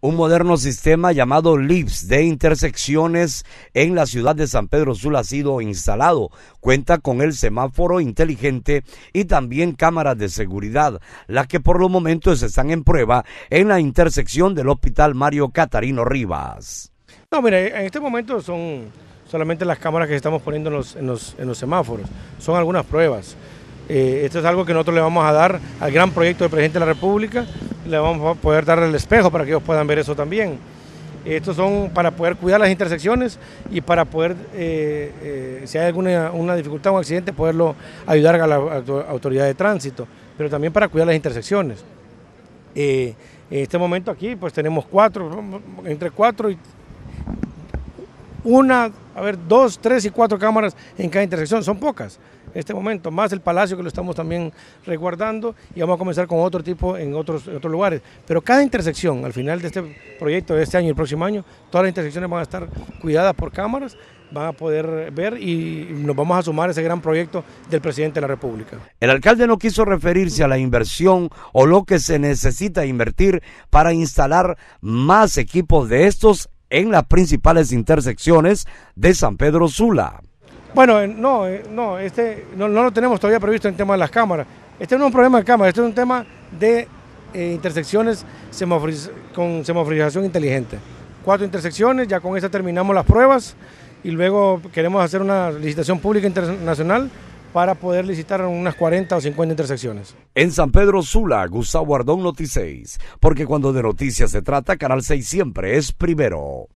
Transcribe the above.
Un moderno sistema llamado LIPS de intersecciones en la ciudad de San Pedro Sula ha sido instalado. Cuenta con el semáforo inteligente y también cámaras de seguridad, las que por los momentos están en prueba en la intersección del Hospital Mario Catarino Rivas. No, mira, en este momento son solamente las cámaras que estamos poniendo en los semáforos. Son algunas pruebas. Esto es algo que nosotros le vamos a dar al gran proyecto del presidente de la República. Le vamos a poder dar el espejo para que ellos puedan ver eso también. Estos son para poder cuidar las intersecciones y para poder, si hay alguna dificultad o un accidente, poderlo ayudar a la autoridad de tránsito, pero también para cuidar las intersecciones. En este momento aquí pues tenemos entre cuatro y dos, tres y cuatro cámaras en cada intersección, son pocas en este momento, más el Palacio que lo estamos también resguardando y vamos a comenzar con otro tipo en otros lugares. Pero cada intersección, al final de este proyecto de este año y el próximo año, todas las intersecciones van a estar cuidadas por cámaras, van a poder ver y nos vamos a sumar a ese gran proyecto del presidente de la República. El alcalde no quiso referirse a la inversión o lo que se necesita invertir para instalar más equipos de estos en las principales intersecciones de San Pedro Sula. Bueno, no lo tenemos todavía previsto en el tema de las cámaras. Este no es un problema de cámaras, este es un tema de intersecciones con semaforización inteligente. 4 intersecciones, ya con esta terminamos las pruebas y luego queremos hacer una licitación pública internacional para poder licitar unas 40 o 50 intersecciones. En San Pedro Sula, Gustavo Ardón, Noti 6, porque cuando de noticias se trata, Canal 6 siempre es primero.